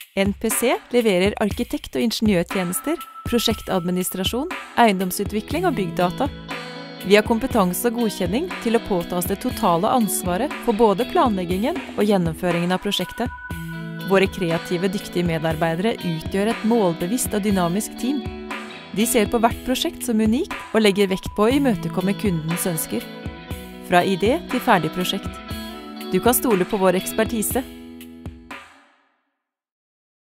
NPC leverer arkitekt- og ingeniørtjenester, prosjektadministrasjon, eiendomsutvikling og byggdata. Vi har kompetanse og godkjenning til å påta oss det totale ansvaret for både planleggingen og gjennomføringen av prosjektet. Våre kreative, dyktige medarbeidere utgjør et målbevisst og dynamisk team. De ser på hvert prosjekt som unikt og legger vekt på å imøtekomme kundens ønsker. Fra idé til ferdig prosjekt. Du kan stole på vår ekspertise.